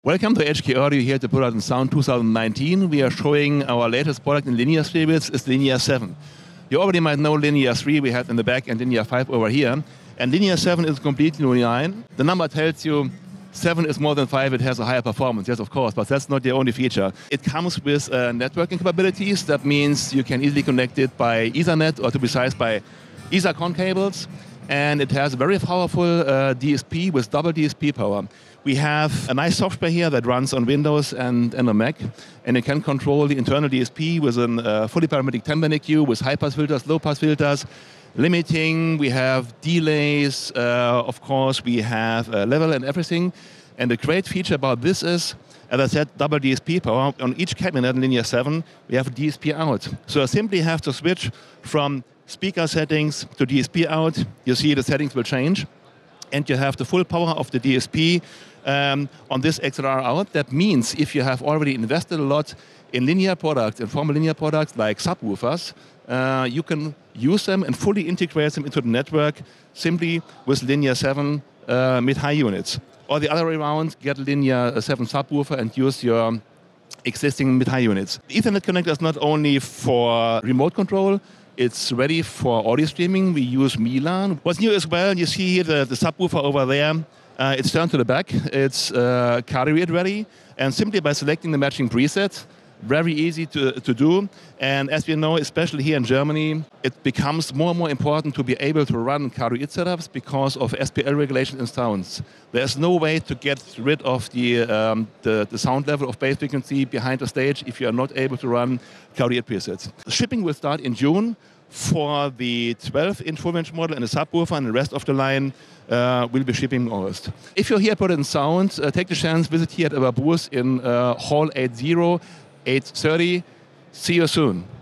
Welcome to HK Audio here at the Product and Sound 2019. We are showing our latest product in Linear series, is Linear 7. You already might know Linear 3 we have in the back and Linear 5 over here. And Linear 7 is completely new line. The number tells you 7 is more than 5, it has a higher performance, yes of course, but that's not the only feature. It comes with networking capabilities. That means you can easily connect it by Ethernet, or to be precise by EtherCon cables. And it has a very powerful DSP with double DSP power. We have a nice software here that runs on Windows and on Mac, and you can control the internal DSP with a fully parametric timbre EQ with high-pass filters, low-pass filters, limiting. We have delays, of course, we have level and everything. And the great feature about this is, as I said, double DSP power. On each cabinet in Linear 7, we have a DSP out. So I simply have to switch from speaker settings to DSP out. You see the settings will change. And you have the full power of the DSP on this XLR out. That means if you have already invested a lot in linear products, in formal linear products like subwoofers, you can use them and fully integrate them into the network simply with Linear 7 mid-high units. Or the other way around, get a Linear 7 subwoofer and use your existing mid-high units. The Ethernet connector is not only for remote control, it's ready for audio streaming. We use Milan. What's new as well, you see here the subwoofer over there. It's turned to the back. It's card read ready. And simply by selecting the matching preset, very easy to do. And as we know, especially here in Germany, it becomes more and more important to be able to run card read setups because of SPL regulation in sounds. There's no way to get rid of the sound level of bass frequency behind the stage if you are not able to run card read presets. Shipping will start in June for the 12-inch full-range model and the subwoofer, and the rest of the line will be shipping in August. If you're here at Product and Sound, take the chance, visit here at our booth in Hall 80, 8:30. See you soon.